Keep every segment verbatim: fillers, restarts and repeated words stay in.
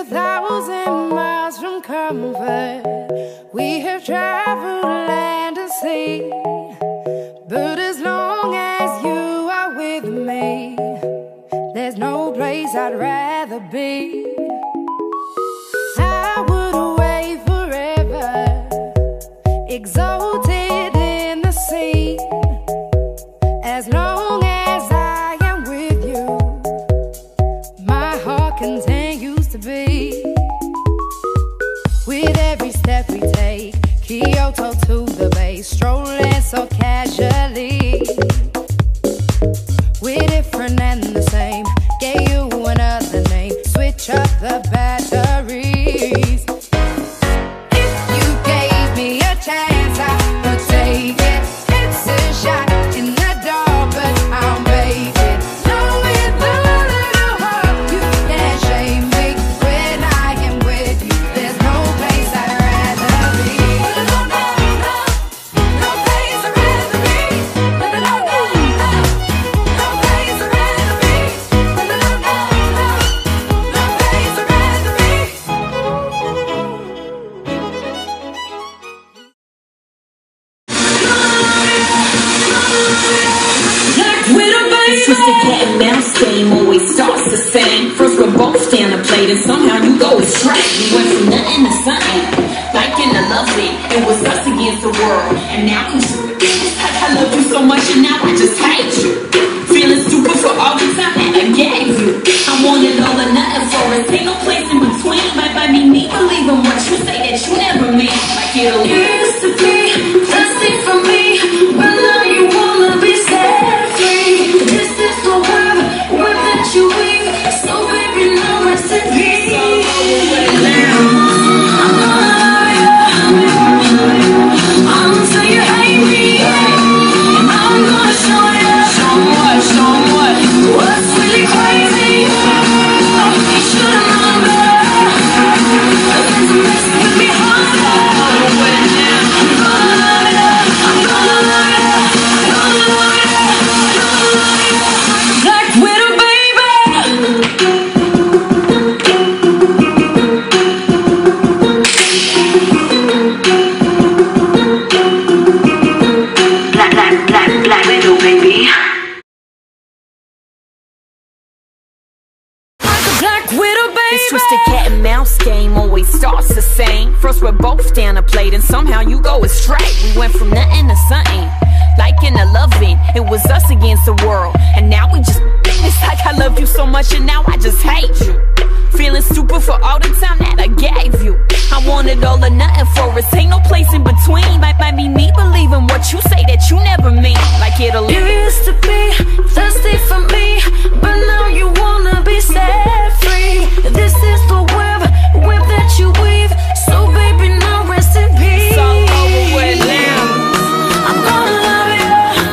thousand miles from comfort. We have traveled land and sea, but as long as you are with me, there's no place I'd rather be. I would away forever, exalted in the sea. As long as I am with you, my heart continues to beat. With every step we take, Kyoto to the bay, strolling so casually. We're different and the same, gave you another name, switch up the batteries. If you gave me a chance, I would take it. It's a shot in the dark, but I'll make it. Knowing the little heart, you can't shame me. When I am with you, there's no place I'd rather be. No, no, no, no place I'd rather be. No, no, no, no, no place I'd rather be. No, no, no, no, no place I'd rather be. It's just a cat and mouse game, always starts the same. First we're both stand a plate and somehow you go astray. We went from nothing to something, like in the lovely. It was us against the world, and now we just, I love you so much and now I just hate you. Feeling stupid for all the time that I gave you. I wanted all or nothing for us, ain't no place in between. Might by me, me believing what you say that you never mean. Like it'll used to be thirsty for me, but now you wanna be set free. This is the world, word that you weave. So baby, now rest in peace. I'm gonna love you until you hate me, and I'm gonna show you, show what, show what, what's really crazy. You should've known better than to mess with me harder. I'm gonna love you, I'm gonna love you, gonna love you, gonna love you. Black Widow, baby. Black, black, black, Black Widow, baby. Black Widow, baby. It's just a cat and mouse game, always starts the same. First we're both down a plate and somehow you go astray. We went from nothing to something, like in a loving. It was us against the world, and now we just, it's like I love you so much and now I just hate you. Feeling stupid for all the time that I gave you. I wanted all or nothing for us, ain't no place in between. Might, might be me believing what you say that you never mean. Like it'll, you used to be thirsty for me, but now you wanna be set free. This is the web, web that you weave. So baby, now rest in peace. It's all over with now. I'm gonna love you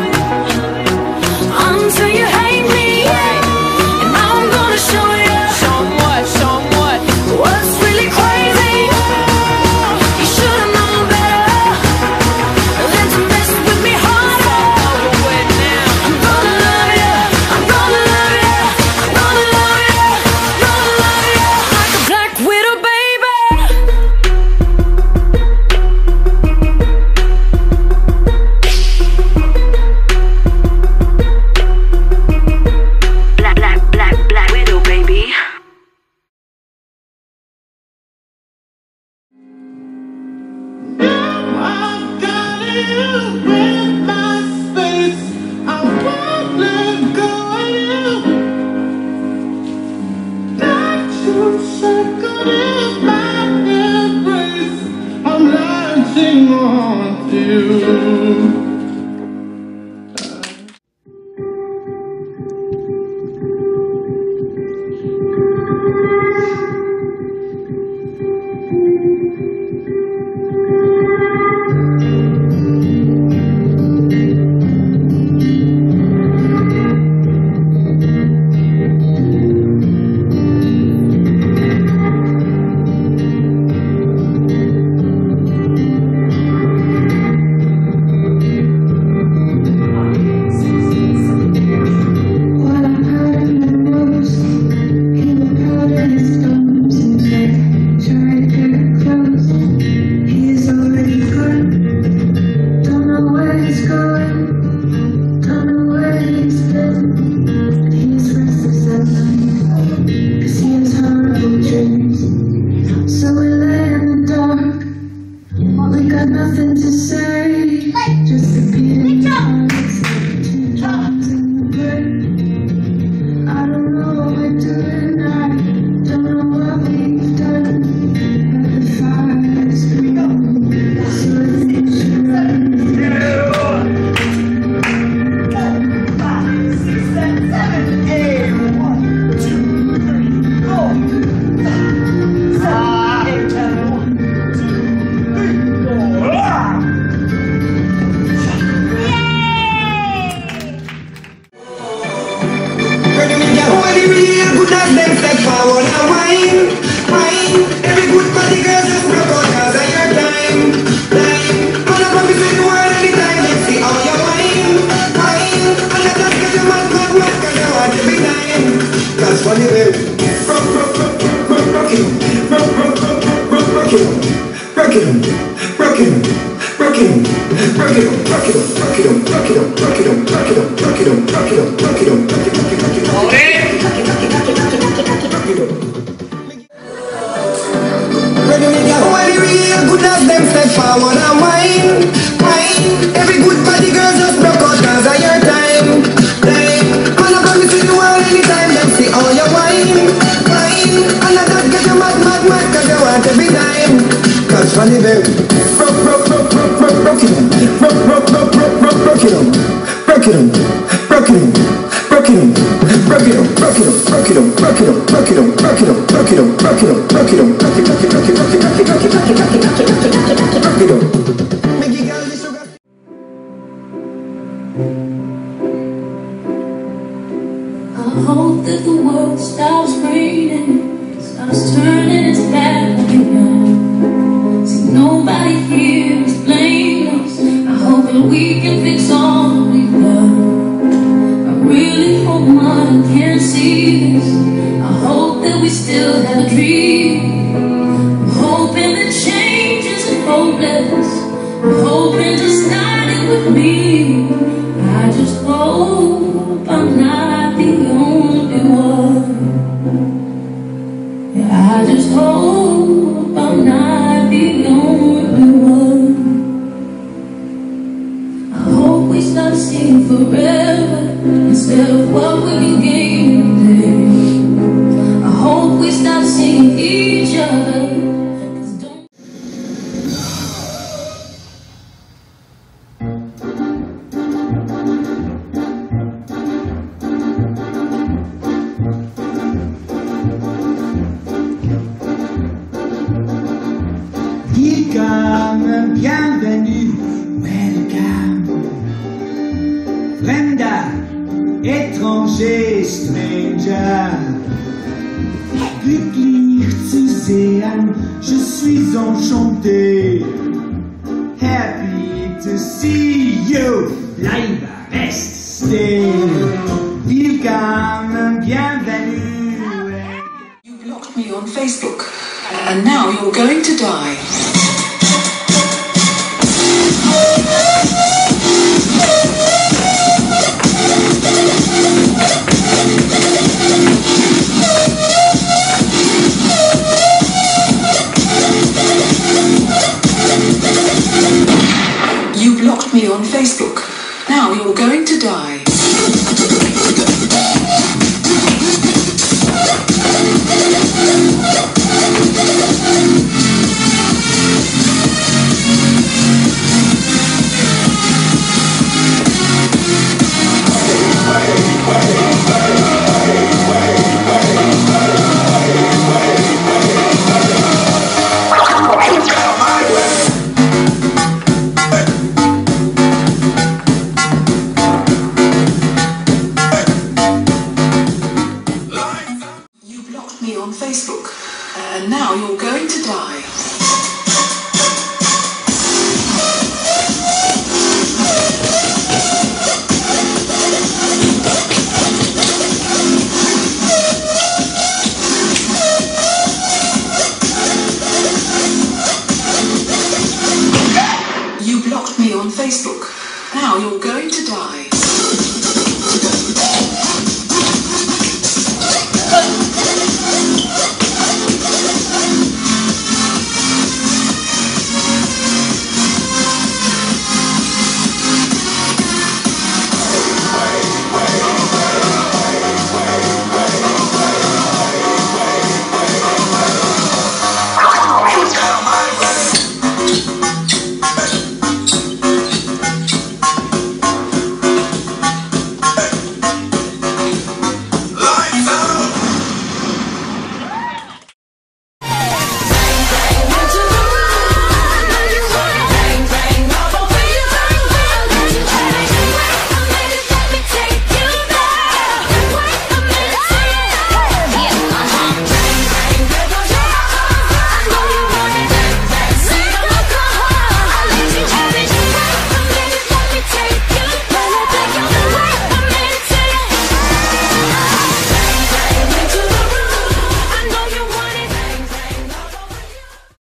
until you hate me, and now I'm gonna show you, show 'em what, show 'em what, what's really crazy. You should've known better than to mess with me harder. It's all over with now. I'm gonna love you, I'm gonna love you, I'm gonna Facebook. Now you're going to die.